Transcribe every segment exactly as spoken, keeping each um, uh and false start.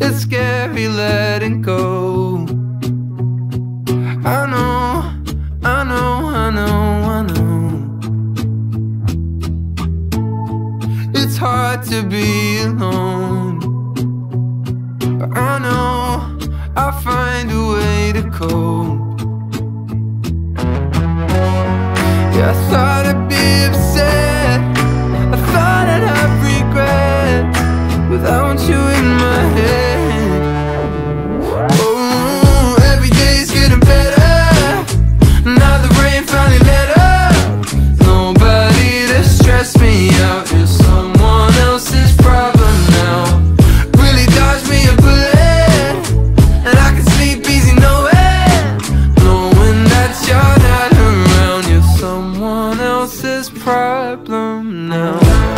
It's scary letting go. I know, I know, I know, I know. It's hard to be alone, but I know I'll find a way to cope. Yeah, I thought I'd be upset, I thought I'd have regret without you in my head. Oh, every day's getting better. Now the rain finally let up. Nobody to stress me out. You're someone else's problem now. Really dodged me a bullet, and I can sleep easy knowing, knowing that you're not around. You're someone else's problem now.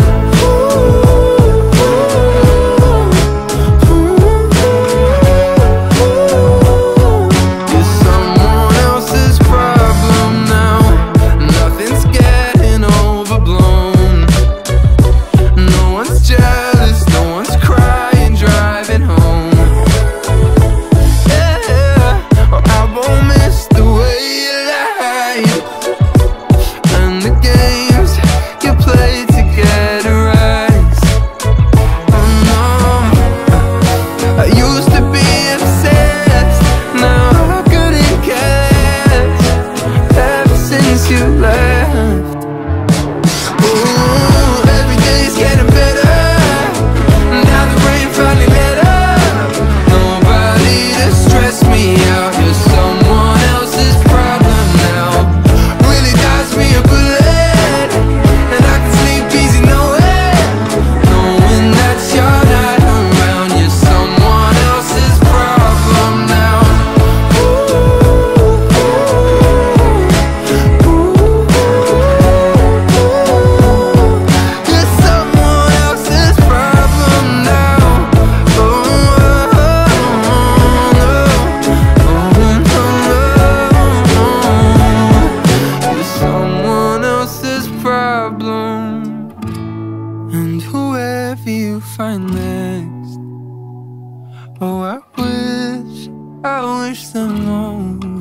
And whoever you find next, oh, I wish, I wish them all